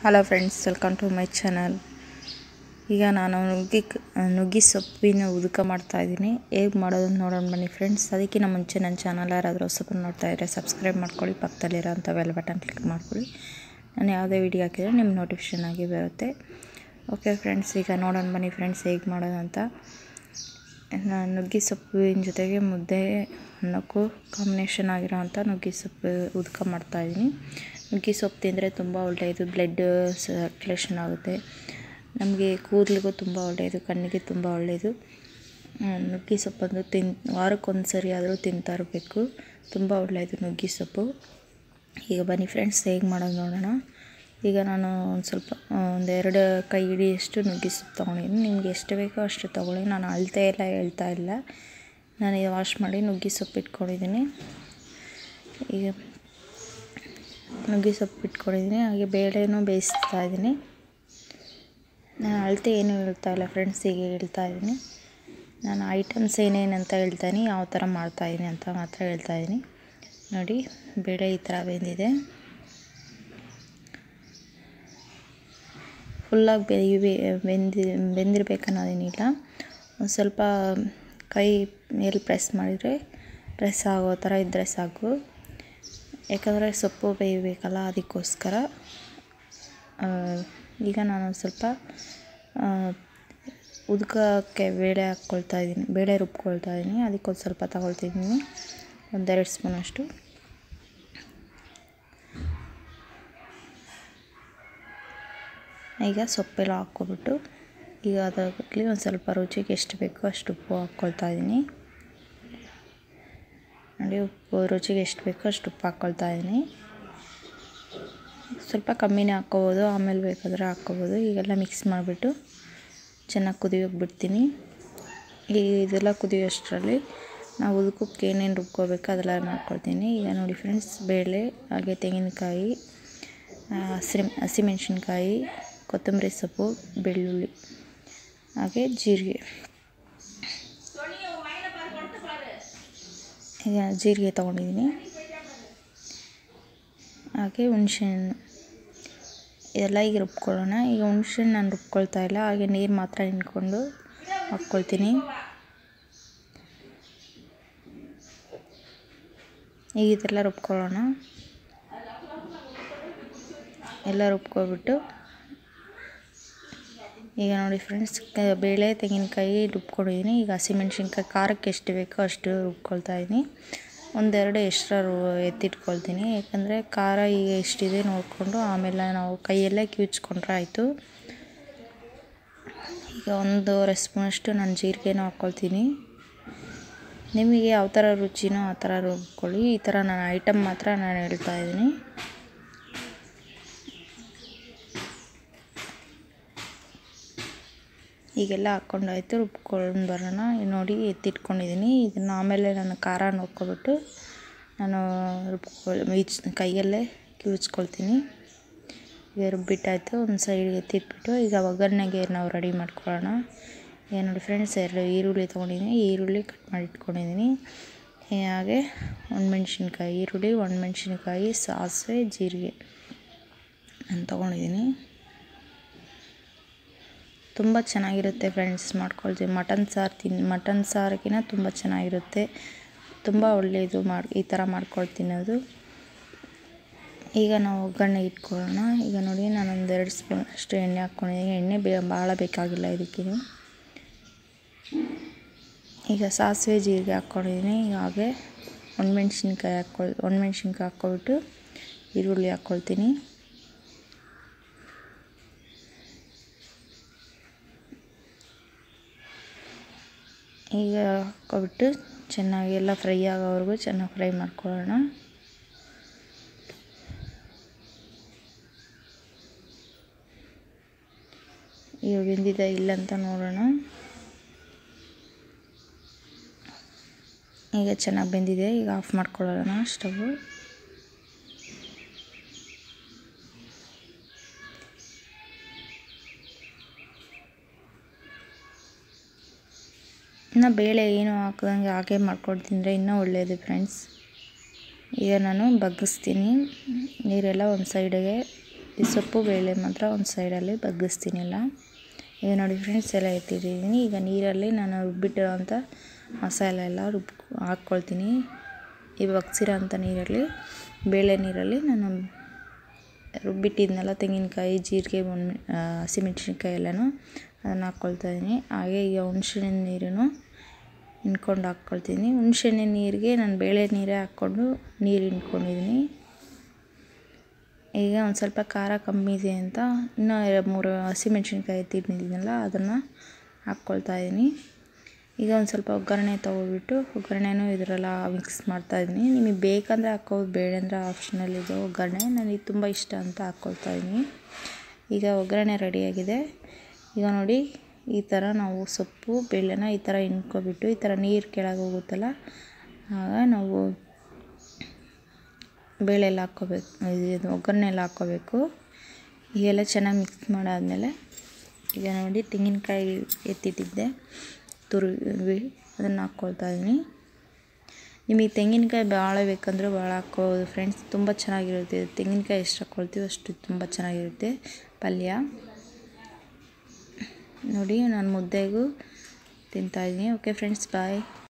Hello friends, welcome to my channel. ಈಗ ನಾನು ನುಗ್ಗಿ ಸೊಪ್ಪಿನ ಉದಕ ಮಾಡ್ತಾಯಿದ್ದೀನಿ. ಹೇಗೆ ಮಾಡೋದು ನೋಡೋಣ ಬನ್ನಿ ಫ್ರೆಂಡ್ಸ್. ಅದಕ್ಕಿಂತ ಮುಂಚೆ ನನ್ನ ಚಾನಲ್ ಯಾರಾದರೂ ಹೊಸಬರು ನೋಡ್ತಾ ಇದ್ದರೆ ಸಬ್ಸ್ಕ್ರೈಬ್ ಮಾಡ್ಕೊಳ್ಳಿ, ಪಕ್ಕದಲ್ಲಿರೋ ಅಂಥ ಬೆಲ್ ಬಟನ್ ಕ್ಲಿಕ್ ಮಾಡ್ಕೊಳ್ಳಿ. ನಾನು ಯಾವುದೇ ವಿಡಿಯೋ ಹಾಕಿದರೆ ನಿಮ್ಮ ನೋಟಿಫಿಕೇಷನ್ ಆಗಿ ಬರುತ್ತೆ. ಓಕೆ ಫ್ರೆಂಡ್ಸ್, ಈಗ ನೋಡೋಣ ಬನ್ನಿ ಫ್ರೆಂಡ್ಸ್ ಹೇಗೆ ಮಾಡೋದು ಅಂತ. ನಾನು ನುಗ್ಗಿ ಸೊಪ್ಪಿನ ಜೊತೆಗೆ ಮುದ್ದೆ ಅನ್ನಕ್ಕೂ ಕಾಂಬಿನೇಷನ್ ಆಗಿರೋವಂಥ ನುಗ್ಗಿ ಸೊಪ್ಪು ಉದಕ ಮಾಡ್ತಾಯಿದ್ದೀನಿ. ನುಗ್ಗಿ ಸೊಪ್ಪು ತಿಂದರೆ ತುಂಬ ಒಳ್ಳೆಯದು, ಬ್ಲಡ್ ಸರ್ಕ್ಯುಲೇಷನ್ ಆಗುತ್ತೆ. ನಮಗೆ ಕೂದಲಿಗೂ ತುಂಬ ಒಳ್ಳೆಯದು, ಕಣ್ಣಿಗೆ ತುಂಬ ಒಳ್ಳೆಯದು. ನುಗ್ಗಿ ಸೊಪ್ಪನ್ನು ವಾರಕ್ಕೊಂದು ಸರಿ ಆದರೂ ತಿಂತಾ ಇರಬೇಕು, ತುಂಬ ಒಳ್ಳೆಯದು ನುಗ್ಗಿ ಸೊಪ್ಪು. ಈಗ ಬನ್ನಿ ಫ್ರೆಂಡ್ಸ್ ಹೇಗೆ ಮಾಡೋದು ನೋಡೋಣ. ಈಗ ನಾನು ಒಂದೆರಡು ಕೈ ಹಿಡಿಯಷ್ಟು ನುಗ್ಗಿ ಸೊಪ್ಪು ತೊಗೊಂಡಿದ್ದೀನಿ. ನಿಮಗೆ ಎಷ್ಟು ಬೇಕೋ ಅಷ್ಟು ತೊಗೊಳ್ಳಿ. ನಾನು ಅಳತೆ ಎಲ್ಲ ಹೇಳ್ತಾ ಇಲ್ಲ. ನಾನು ವಾಶ್ ಮಾಡಿ ನುಗ್ಗಿ ಸೊಪ್ಪು ಇಟ್ಕೊಂಡಿದ್ದೀನಿ. ಈಗ ನುಗ್ಗಿ ಸೊಪ್ಪು ಇಟ್ಕೊಂಡಿದ್ದೀನಿ, ಹಾಗೆ ಬೇಳೆನೂ ಬೇಯಿಸ್ತಾ ಇದ್ದೀನಿ. ನಾನು ಅಳತೆ ಏನೂ ಹೇಳ್ತಾ ಇಲ್ಲ ಫ್ರೆಂಡ್ಸ್, ಹೀಗೆ ಹೇಳ್ತಾ ಇದ್ದೀನಿ. ನಾನು ಐಟಮ್ಸ್ ಏನೇನಂತ ಹೇಳ್ತಾಯಿನಿ, ಯಾವ ಥರ ಮಾಡ್ತಾಯಿದ್ದೀನಿ ಅಂತ ಮಾತ್ರ ಹೇಳ್ತಾಯಿದ್ದೀನಿ. ನೋಡಿ, ಬೇಳೆ ಈ ಥರ ಬೆಂದಿದೆ. ಫುಲ್ಲಾಗಿ ಬೆಂದಿರಬೇಕನ್ನೋದೇನಿಲ್ಲ. ಒಂದು ಸ್ವಲ್ಪ ಕೈ ಮೇಲೆ ಪ್ರೆಸ್ ಮಾಡಿದರೆ ಪ್ರೆಸ್ ಆಗೋ ಥರ ಇದ್ದರೆ ಸಾಕು. ಯಾಕಂದರೆ ಸೊಪ್ಪು ಬೇಯಬೇಕಲ್ಲ, ಅದಕ್ಕೋಸ್ಕರ. ಈಗ ನಾನು ಸ್ವಲ್ಪ ಉದಕಕ್ಕೆ ಬೇಳೆ ರುಬ್ಕೊಳ್ತಾ ಇದ್ದೀನಿ. ಅದಕ್ಕೊಂದು ಸ್ವಲ್ಪ ತಗೊಳ್ತಿದ್ದೀನಿ, ಒಂದೆರಡು ಸ್ಪೂನಷ್ಟು. ಈಗ ಸೊಪ್ಪೆಲ್ಲ ಹಾಕ್ಕೊಬಿಟ್ಟು ಈಗ ಅದರಲ್ಲಿ ಒಂದು ಸ್ವಲ್ಪ ರುಚಿಗೆ ಎಷ್ಟು ಬೇಕೋ ಅಷ್ಟು ಉಪ್ಪು ಹಾಕ್ಕೊಳ್ತಾ ಇದ್ದೀನಿ. ನೋಡಿ, ಉಪ್ಪು ರುಚಿಗೆ ಎಷ್ಟು ಬೇಕೋ ಅಷ್ಟು ಉಪ್ಪು ಹಾಕ್ಕೊಳ್ತಾ ಇದ್ದೀನಿ. ಸ್ವಲ್ಪ ಕಮ್ಮಿನೇ ಹಾಕ್ಕೋಬೋದು, ಆಮೇಲೆ ಬೇಕಾದರೆ ಹಾಕ್ಕೋಬೋದು. ಈಗೆಲ್ಲ ಮಿಕ್ಸ್ ಮಾಡಿಬಿಟ್ಟು ಚೆನ್ನಾಗಿ ಕುದಿಯೋಕೆ ಬಿಡ್ತೀನಿ. ಇದೆಲ್ಲ ಕುದಿಯೋಷ್ಟರಲ್ಲಿ ನಾವು ಉದಕಕ್ಕೆ ಏನೇನು ರುಬ್ಕೋಬೇಕು ಅದೆಲ್ಲ ಮಾಡ್ಕೊಳ್ತೀನಿ. ಈಗ ನೋಡಿ ಫ್ರೆಂಡ್ಸ್, ಬೇಳೆ, ಹಾಗೆ ತೆಂಗಿನಕಾಯಿ, ಹಸಿಮೆಣ್ಸಿನ್ಕಾಯಿ, ಕೊತ್ತಂಬರಿ ಸೊಪ್ಪು, ಬೆಳ್ಳುಳ್ಳಿ, ಹಾಗೆ ಜೀರಿಗೆ. ಈಗ ಜೀರಿಗೆ ತೊಗೊಂಡಿದ್ದೀನಿ, ಹಾಗೆ ಹುಣಸೆಹಣ್ಣು, ಇದೆಲ್ಲ ಈಗ ರುಬ್ಕೊಳ್ಳೋಣ. ಈಗ ಹುಣಸೆಹಣ್ಣು ನಾನು ರುಬ್ಕೊಳ್ತಾ ಇಲ್ಲ, ಹಾಗೆ ನೀರು ಮಾತ್ರ ಹಿಂಡ್ಕೊಂಡು ಹಾಕ್ಕೊಳ್ತೀನಿ. ಈಗ ಇದೆಲ್ಲ ರುಬ್ಕೊಳ್ಳೋಣ. ಎಲ್ಲ ರುಬ್ಕೊಬಿಟ್ಟು ಈಗ ನೋಡಿ ಫ್ರೆಂಡ್ಸ್, ಬೇಳೆ, ತೆಂಗಿನಕಾಯಿ ರುಬ್ಕೊಂಡಿದ್ದೀನಿ. ಈಗ ಹಸಿಮೆಣ್ಸಿನ್ಕಾಯಿ ಖಾರಕ್ಕೆ ಎಷ್ಟು ಬೇಕೋ ಅಷ್ಟು ರುಬ್ಕೊಳ್ತಾ ಇದ್ದೀನಿ. ಒಂದೆರಡು ಎಕ್ಸ್ಟ್ರಾ ಎತ್ತಿಟ್ಕೊಳ್ತೀನಿ, ಯಾಕಂದರೆ ಖಾರ ಈಗ ಎಷ್ಟಿದೆ ನೋಡಿಕೊಂಡು ಆಮೇಲೆ ನಾವು ಕೈಯಲ್ಲೇ ಕಿವುಚ್ಕೊಂಡ್ರೆ ಆಯಿತು. ಈಗ 1.5 ಸ್ಪೂನಷ್ಟು ನಾನು ಜೀರಿಗೆನೂ ಹಾಕ್ಕೊಳ್ತೀನಿ. ನಿಮಗೆ ಯಾವ ಥರ ರುಚಿನೋ ಆ ಥರ ರುಬ್ಕೊಳ್ಳಿ. ಈ ಥರ ನಾನು ಐಟಮ್ ಮಾತ್ರ ನಾನು ಹೇಳ್ತಾ ಇದ್ದೀನಿ. ಈಗೆಲ್ಲ ಹಾಕ್ಕೊಂಡಾಯ್ತು, ರುಬ್ಕೊಂಡು ಬರೋಣ. ನೋಡಿ, ಎತ್ತಿಟ್ಕೊಂಡಿದ್ದೀನಿ. ಇದನ್ನು ಆಮೇಲೆ ನಾನು ಖಾರ ನೋಡ್ಕೊಬಿಟ್ಟು ನಾನು ಕೈಯಲ್ಲೇ ಕಿವುಚ್ಕೊಳ್ತೀನಿ. ಈಗ ರುಬ್ಬಿಟ್ಟಾಯಿತು, ಒಂದು ಸೈಡ್ಗೆ ಎತ್ತಿಟ್ಬಿಟ್ಟು ಈಗ ಒಗ್ಗರಣೆಗೆ ನಾವು ರೆಡಿ ಮಾಡ್ಕೊಳ್ಳೋಣ. ಈಗ ನೋಡಿ ಫ್ರೆಂಡ್ಸ್, 2 ಈರುಳ್ಳಿ ತೊಗೊಂಡಿದ್ದೀನಿ. ಈರುಳ್ಳಿ ಕಟ್ ಮಾಡಿ ಇಟ್ಕೊಂಡಿದ್ದೀನಿ. ಹಾಗೆ ಈರುಳ್ಳಿ, ಒಣಮೆಣ್ಸಿನ್ಕಾಯಿ, ಸಾಸಿವೆ, ಜೀರಿಗೆ ನಾನು ತೊಗೊಂಡಿದ್ದೀನಿ. ತುಂಬ ಚೆನ್ನಾಗಿರುತ್ತೆ ಫ್ರೆಂಡ್ಸ್, ಮಾಡ್ಕೊಳ್ತೀವಿ. ಮಟನ್ ಸಾರಿಗಿನ ತುಂಬ ಚೆನ್ನಾಗಿರುತ್ತೆ, ತುಂಬ ಒಳ್ಳೆಯದು ಈ ಥರ ಮಾಡ್ಕೊಂಡು ತಿನ್ನೋದು. ಈಗ ನಾವು ಒಗ್ಗರಣೆ ಇಟ್ಕೊಳ್ಳೋಣ. ಈಗ ನೋಡಿ, ನಾನು 2 ಸ್ಪೂನ್ ಅಷ್ಟು ಎಣ್ಣೆ ಹಾಕ್ಕೊಂಡಿದ್ದೀನಿ. ಎಣ್ಣೆ ಭಾಳ ಬೇಕಾಗಿಲ್ಲ ಇದಕ್ಕೆ. ಈಗ ಸಾಸಿವೆ, ಜೀರಿಗೆ ಹಾಕ್ಕೊಂಡಿದ್ದೀನಿ. ಹಾಗೆ ಒಣಮೆಣ್ಸಿನ್ಕಾಯಿ ಹಾಕ್ಕೊಬಿಟ್ಟು ಈರುಳ್ಳಿ ಹಾಕ್ಕೊಳ್ತೀನಿ. ಈಗ ಹಾಕ್ಕೊಬಿಟ್ಟು ಚೆನ್ನಾಗಿ ಎಲ್ಲ ಫ್ರೈ ಆಗೋವರೆಗೂ ಚೆನ್ನಾಗಿ ಫ್ರೈ ಮಾಡ್ಕೊಳ್ಳೋಣ. ಈಗ ಬೆಂದಿದೆ ಇಲ್ಲ ಅಂತ ನೋಡೋಣ. ಈಗ ಚೆನ್ನಾಗಿ ಬೆಂದಿದೆ. ಈಗ ಆಫ್ ಮಾಡ್ಕೊಳ್ಳೋಣ ಸ್ಟವ್. ಇನ್ನು ಬೇಳೆ ಏನು ಹಾಕ್ದಂಗೆ ಹಾಗೆ ಮಾಡ್ಕೊಂಡು ತಿಂದರೆ ಇನ್ನೂ ಒಳ್ಳೆಯದು ಫ್ರೆಂಡ್ಸ್. ಈಗ ನಾನು ಬಗ್ಗಿಸ್ತೀನಿ, ನೀರೆಲ್ಲ ಒಂದು ಸೈಡಿಗೆ ಈ ಸೊಪ್ಪು ಬೇಳೆ ಮಾತ್ರ ಒಂದು ಸೈಡಲ್ಲಿ ಬಗ್ಗಿಸ್ತೀನಿ ಎಲ್ಲ. ಈಗ ನೋಡಿ ಫ್ರೆಂಡ್ಸ್ ಎಲ್ಲ ಎತ್ತಿಟ್ಟಿದ್ದೀನಿ. ಈಗ ನೀರಲ್ಲಿ ನಾನು ರುಬ್ಬಿಟ್ಟಿರೋಂಥ ಮಸಾಲೆ ಎಲ್ಲ ಹಾಕ್ಕೊಳ್ತೀನಿ. ಈ ಬಗ್ಸಿರೋ ಅಂಥ ನೀರಲ್ಲಿ, ಬೇಳೆ ನೀರಲ್ಲಿ ನಾನು ರುಬ್ಬಿಟ್ಟಿದ್ನಲ್ಲ ತೆಂಗಿನಕಾಯಿ, ಜೀರಿಗೆ, ಹಸಿಮೆಣ್ಸಿನ್ಕಾಯಿ ಎಲ್ಲನೂ ಅದನ್ನು ಹಾಕ್ಕೊಳ್ತಾಯಿದ್ದೀನಿ. ಹಾಗೆ ಈಗ ಹುಣಸೆಹಣ್ಣಿನ ನೀರನ್ನು ಹಿಂಡ್ಕೊಂಡು ಹಾಕ್ಕೊಳ್ತೀನಿ. ಹುಣಸೆಹಣ್ಣಿನ ನೀರಿಗೆ ನಾನು ಬೇಳೆ ನೀರೇ ಹಾಕ್ಕೊಂಡು ನೀರು ಹಿಂಡ್ಕೊಂಡಿದ್ದೀನಿ. ಈಗ ಒಂದು ಸ್ವಲ್ಪ ಖಾರ ಕಮ್ಮಿ ಇದೆ ಅಂತ ಇನ್ನೂ 2-3 ಹಸಿಮೆಣ್ಸಿನ್ಕಾಯಿ ಎತ್ತಿಟ್ಟಿದ್ದೀನಲ್ಲ ಅದನ್ನು ಹಾಕ್ಕೊಳ್ತಾಯಿದ್ದೀನಿ. ಈಗ ಒಂದು ಸ್ವಲ್ಪ ಒಗ್ಗರಣೆ ತೊಗೊಬಿಟ್ಟು ಒಗ್ಗರಣೆನೂ ಇದರೆಲ್ಲ ಮಿಕ್ಸ್ ಮಾಡ್ತಾಯಿದ್ದೀನಿ. ನಿಮಗೆ ಬೇಕಂದರೆ ಹಾಕ್ಕೋಬೋದು, ಬೇಡ ಅಂದರೆ ಆಪ್ಷನಲ್ ಇದೆ ಒಗ್ಗರಣೆ. ನನಗೆ ತುಂಬ ಇಷ್ಟ ಅಂತ ಹಾಕ್ಕೊಳ್ತಾಯಿದ್ದೀನಿ. ಈಗ ಒಗ್ಗರಣೆ ರೆಡಿಯಾಗಿದೆ. ಈಗ ನೋಡಿ ಈ ಥರ ನಾವು ಸೊಪ್ಪು ಬೇಳೆನ ಈ ಥರ ಹಿಂಡ್ಕೊಬಿಟ್ಟು ಈ ಥರ ನೀರು ಕೆಳಗೆ ಹೋಗುತ್ತಲ್ಲ, ಆಗ ನಾವು ಬೇಳೆ ಎಲ್ಲ ಹಾಕ್ಕೋಬೇಕು, ಇದು ಒಗ್ಗರಣೆ ಎಲ್ಲ ಹಾಕ್ಕೋಬೇಕು. ಹೀಗೆಲ್ಲ ಚೆನ್ನಾಗಿ ಮಿಕ್ಸ್ ಮಾಡಾದಮೇಲೆ ಈಗ ನೋಡಿ ತೆಂಗಿನಕಾಯಿ ಎತ್ತಿಟ್ಟಿದ್ದೆ ತುರಿವಿ ಅದನ್ನು ಹಾಕ್ಕೊಳ್ತಾಯಿದ್ದೀನಿ. ನಿಮಗೆ ತೆಂಗಿನಕಾಯಿ ಭಾಳ ಬೇಕಂದ್ರೆ ಭಾಳ ಹಾಕ್ಕೋಬೋದು ಫ್ರೆಂಡ್ಸ್, ತುಂಬ ಚೆನ್ನಾಗಿರುತ್ತೆ. ತೆಂಗಿನಕಾಯಿ ಎಷ್ಟು ಹಾಕ್ಕೊಳ್ತೀವಿ ಅಷ್ಟು ತುಂಬ ಚೆನ್ನಾಗಿರುತ್ತೆ ಪಲ್ಯ. ನೋಡಿ ನಾನು ಮುದ್ದೆಗೂ ತಿಂತಾಯಿದ್ದೀನಿ. ಓಕೆ ಫ್ರೆಂಡ್ಸ್, ಬಾಯ್.